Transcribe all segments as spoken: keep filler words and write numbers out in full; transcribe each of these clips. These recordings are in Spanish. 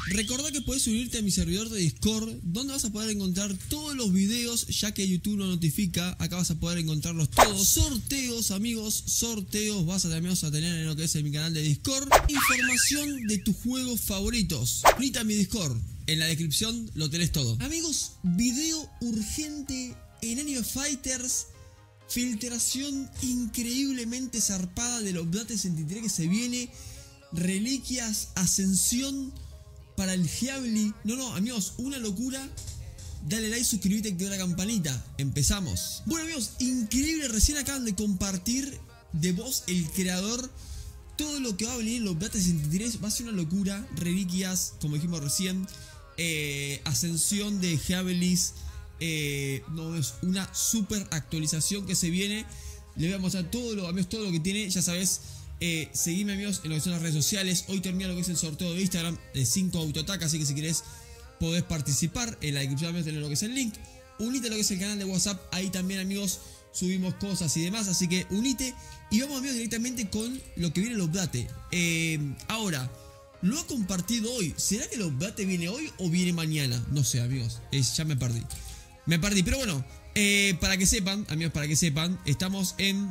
Recordá que puedes unirte a mi servidor de Discord, donde vas a poder encontrar todos los videos, ya que YouTube no notifica. Acá vas a poder encontrarlos todos. Sorteos, amigos, sorteos vas a también vas a tener en lo que es en mi canal de Discord. Información de tus juegos favoritos. Unite a mi Discord, en la descripción lo tenés todo. Amigos, video urgente en Anime Fighters. Filtración increíblemente zarpada del Obdate sesenta y tres que se viene. Reliquias, ascensión para el Heavily. No, no, amigos, una locura. Dale like, suscríbete y activa la campanita. Empezamos. Bueno, amigos, increíble. Recién acaban de compartir de voz el creador todo lo que va a venir en los Obdate sesenta y tres. Va a ser una locura. Reliquias, como dijimos recién. Eh, ascensión de Heavilys. Eh, no, es una super actualización que se viene. Le voy a mostrar todo lo, amigos, todo lo que tiene. Ya sabes, eh, seguime, amigos, en lo que son las redes sociales. Hoy termina lo que es el sorteo de Instagram de cinco Autotac, así que si querés podés participar. En la descripción también tenés lo que es el link. Unite a lo que es el canal de WhatsApp. Ahí también, amigos, subimos cosas y demás. Así que unite. Y vamos, amigos, directamente con lo que viene el Obdate. eh, Ahora, lo ha compartido hoy. ¿Será que el Obdate viene hoy o viene mañana? No sé, amigos, es, ya me perdí. Me perdí, pero bueno, eh, para que sepan, amigos, para que sepan, estamos en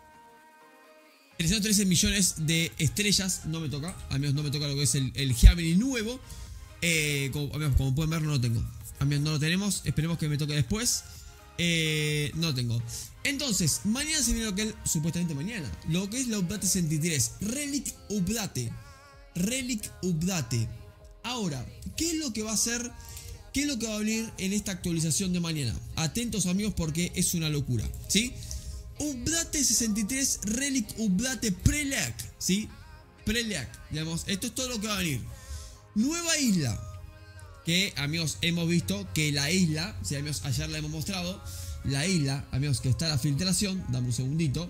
trescientos trece millones de estrellas. No me toca, amigos, no me toca lo que es el, el Heavily nuevo. Eh, como, amigos, como pueden ver, no lo tengo. Amigos, no lo tenemos, esperemos que me toque después. Eh, no lo tengo. Entonces, mañana se viene lo que es, supuestamente mañana, lo que es la Obdate sesenta y tres. Relic Obdate. Relic Obdate. Ahora, ¿qué es lo que va a hacer? ¿Qué es lo que va a venir en esta actualización de mañana? Atentos, amigos, porque es una locura, ¿sí? Obdate sesenta y tres Relic Obdate Prelac, ¿sí? Prelac, digamos, esto es todo lo que va a venir. Nueva isla, que, amigos, hemos visto que la isla, sí, amigos, ayer la hemos mostrado. La isla, amigos, que está la filtración, dame un segundito.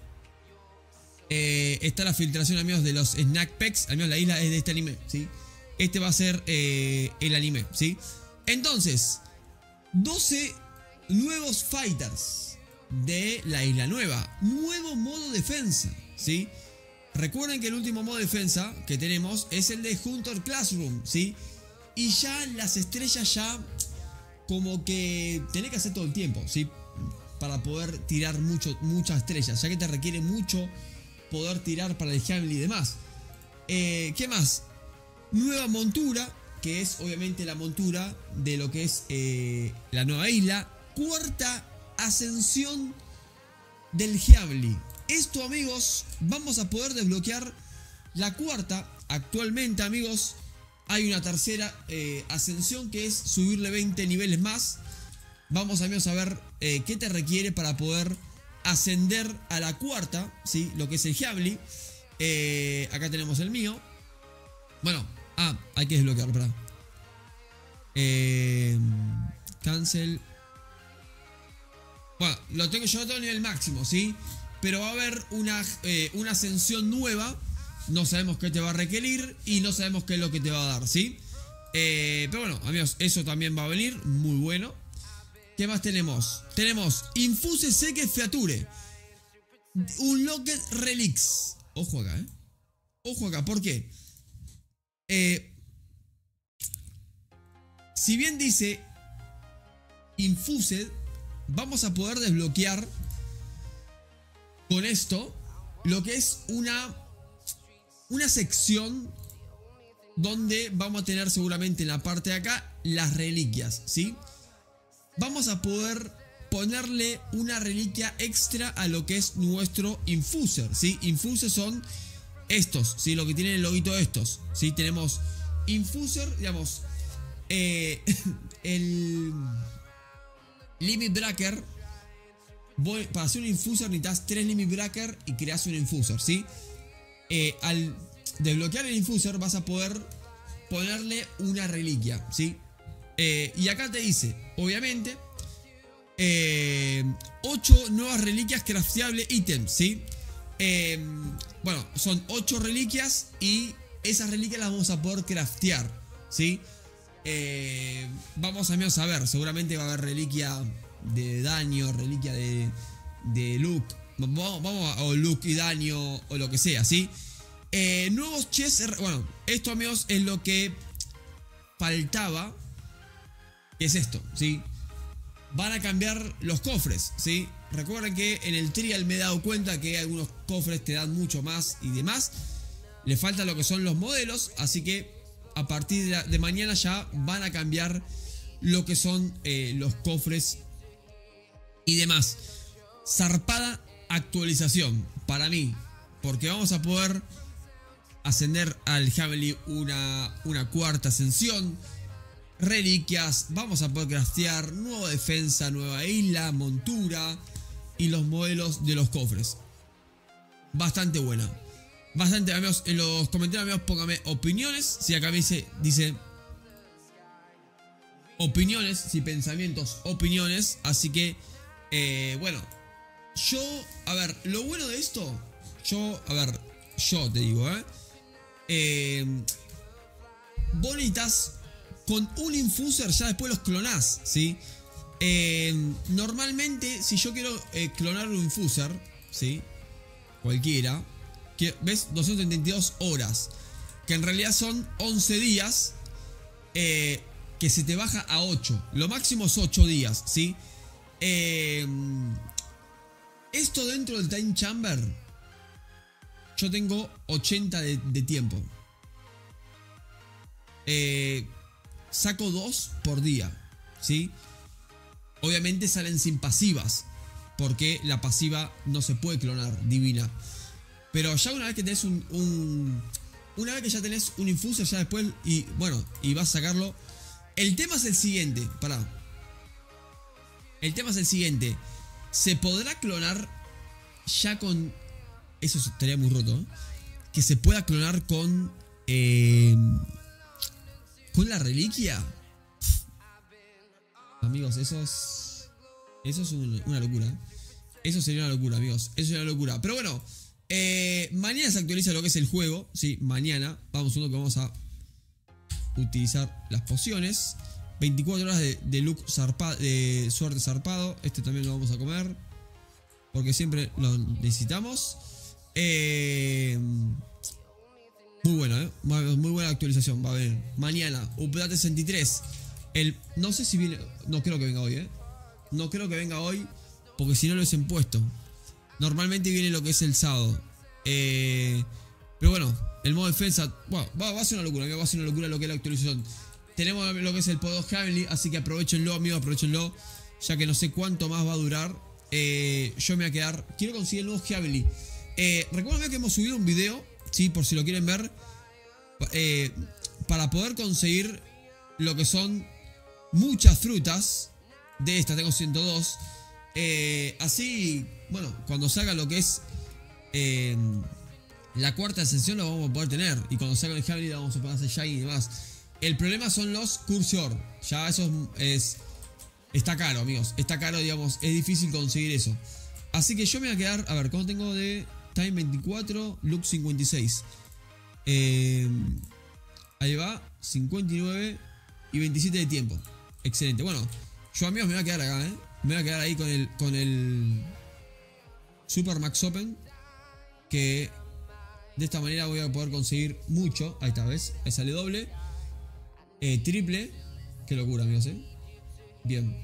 Eh, está la filtración, amigos, de los Snack Packs. Amigos, la isla es de este anime, ¿sí? Este va a ser eh, el anime, ¿sí? Entonces, doce nuevos fighters de la isla nueva. Nuevo modo defensa, ¿sí? Recuerden que el último modo defensa que tenemos es el de Hunter Classroom, ¿sí? Y ya las estrellas ya como que tenés que hacer todo el tiempo, ¿sí? Para poder tirar mucho, muchas estrellas, ya que te requiere mucho poder tirar para el Heavily y demás. eh, ¿Qué más? Nueva montura, que es obviamente la montura de lo que es eh, la nueva isla. Cuarta ascensión del Heavily. Esto, amigos, vamos a poder desbloquear la cuarta. Actualmente, amigos, hay una tercera eh, ascensión que es subirle veinte niveles más. Vamos, amigos, a ver eh, qué te requiere para poder ascender a la cuarta, ¿sí? Lo que es el Heavily. Eh, acá tenemos el mío. Bueno, ah, hay que desbloquearlo, ¿verdad? Eh, cancel. Bueno, lo tengo, yo lo tengo a nivel máximo, ¿sí? Pero va a haber una, eh, una ascensión nueva. No sabemos qué te va a requerir y no sabemos qué es lo que te va a dar, ¿sí? Eh, pero bueno, amigos, eso también va a venir. Muy bueno. ¿Qué más tenemos? Tenemos Infuse Seque Feature. Unlocked Relics. Ojo acá, ¿eh? Ojo acá, ¿por qué? Eh, si bien dice Infused, vamos a poder desbloquear con esto lo que es una una sección donde vamos a tener seguramente en la parte de acá las reliquias, ¿sí? Vamos a poder ponerle una reliquia extra a lo que es nuestro Infuser, ¿sí? Infuser son estos, ¿sí? Lo que tienen el loguito de estos, ¿sí? Tenemos Infuser, digamos, eh, el Limit Breaker. Voy, para hacer un Infuser necesitas tres Limit Breaker y creas un Infuser, ¿sí? Eh, al desbloquear el Infuser vas a poder ponerle una reliquia, ¿sí? Eh, y acá te dice, obviamente, eh, ocho nuevas reliquias crafteable ítems, ¿sí? Eh, bueno, son ocho reliquias y esas reliquias las vamos a poder craftear, ¿sí? Eh, vamos, amigos, a ver, seguramente va a haber reliquia de daño, reliquia de, de look. Vamos, vamos a, o look y daño o lo que sea, ¿sí? Eh, nuevos chests. Bueno, esto, amigos, es lo que faltaba, que es esto, ¿sí? Van a cambiar los cofres, ¿sí? Recuerden que en el trial me he dado cuenta que algunos cofres te dan mucho más y demás. Le falta lo que son los modelos, así que a partir de, la, de mañana ya van a cambiar lo que son eh, los cofres y demás. Zarpada actualización para mí, porque vamos a poder ascender al Heavenly una, una cuarta ascensión. Reliquias, vamos a poder craftear nueva defensa, nueva isla, montura y los modelos de los cofres. Bastante buena. Bastante, amigos. En los comentarios, amigos, pónganme opiniones. Si acá me dice, dice opiniones, si pensamientos, opiniones. Así que, eh, bueno, yo, a ver, lo bueno de esto, yo, a ver, yo te digo, eh, eh bonitas. Con un infuser ya después los clonás, ¿sí? Eh, normalmente, si yo quiero eh, clonar un infuser, ¿sí? Cualquiera. Que, ¿ves? doscientas setenta y dos horas. Que en realidad son once días. Eh, que se te baja a ocho. Lo máximo es ocho días, ¿sí? Eh, esto dentro del Time Chamber. Yo tengo ochenta de, de tiempo. Eh... Saco dos por día, ¿sí? Obviamente salen sin pasivas, porque la pasiva no se puede clonar, divina. Pero ya una vez que tenés un... un una vez que ya tenés un infuser, ya después... Y bueno, y vas a sacarlo. El tema es el siguiente, pará. El tema es el siguiente. ¿Se podrá clonar ya con... Eso estaría muy roto, ¿eh? Que se pueda clonar con... Eh... ¿Con la reliquia? Amigos, eso es... Eso es un, una locura. Eso sería una locura, amigos. Eso sería una locura. Pero bueno, eh, mañana se actualiza lo que es el juego. Sí, mañana. Vamos, uno que vamos a utilizar las pociones. veinticuatro horas de, de look zarpado, de suerte zarpado. Este también lo vamos a comer, porque siempre lo necesitamos. Eh... Muy bueno, ¿eh? Muy buena actualización. Va a haber mañana, Update sesenta y tres. El, no sé si viene. No creo que venga hoy, ¿eh? No creo que venga hoy, porque si no lo hubiesen puesto. Normalmente viene lo que es el sábado. Eh, pero bueno, el modo defensa. Bueno, va, va a ser una locura, va a ser una locura lo que es la actualización. Tenemos lo que es el poder Heavenly, así que aprovechenlo, amigos, aprovechenlo. Ya que no sé cuánto más va a durar. Eh, yo me voy a quedar. Quiero conseguir el nuevo Heavenly. Eh, recuerden que hemos subido un video. Sí, por si lo quieren ver, eh, para poder conseguir lo que son muchas frutas. De estas tengo ciento dos. eh, Así, bueno, cuando salga lo que es eh, la cuarta ascensión, lo vamos a poder tener. Y cuando salga el Heavenly, lo vamos a poder hacer Shiny y demás. El problema son los Cursor. Ya eso es, está caro, amigos. Está caro, digamos, es difícil conseguir eso. Así que yo me voy a quedar, a ver, ¿cuánto tengo de...? Time veinticuatro, Look cincuenta y seis. Eh, ahí va, cincuenta y nueve y veintisiete de tiempo. Excelente. Bueno, yo, amigos, me voy a quedar acá, ¿eh? Me voy a quedar ahí con el, con el Super Max Open. Que de esta manera voy a poder conseguir mucho. Ahí está, ¿ves? Ahí sale doble. Eh, triple. Qué locura, amigos, ¿eh? Bien.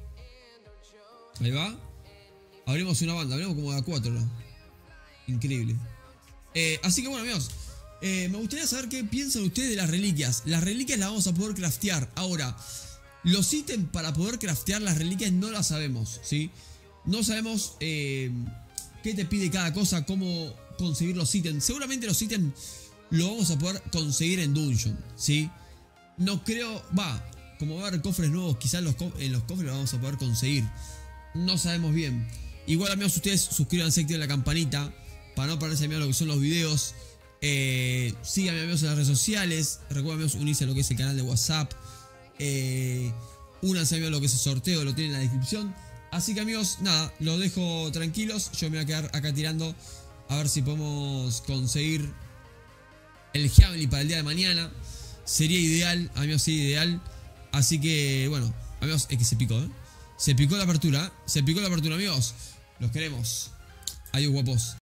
Ahí va. Abrimos una banda, abrimos como a cuatro, ¿no? Increíble. Eh, así que bueno, amigos, eh, me gustaría saber qué piensan ustedes de las reliquias. Las reliquias las vamos a poder craftear. Ahora, los ítems para poder craftear las reliquias no las sabemos, ¿sí? No sabemos eh, qué te pide cada cosa, cómo conseguir los ítems. Seguramente los ítems los vamos a poder conseguir en Dungeon, ¿sí? No creo, va, como va a haber cofres nuevos, quizás los en los cofres los vamos a poder conseguir. No sabemos bien. Igual, amigos, ustedes suscríbanse, activen la campanita para no perderse, amigos, lo que son los videos. Eh, síganme, amigos, en las redes sociales. Recuerden, amigos, unirse a lo que es el canal de WhatsApp. Eh, únanse, amigos, a lo que es el sorteo, lo tienen en la descripción. Así que, amigos, nada, los dejo tranquilos. Yo me voy a quedar acá tirando a ver si podemos conseguir el Heavenly para el día de mañana. Sería ideal, amigos, sería ideal. Así que, bueno, amigos, es que se picó, ¿eh? Se picó la apertura, ¿eh? Se picó la apertura, amigos. Los queremos. Adiós, guapos.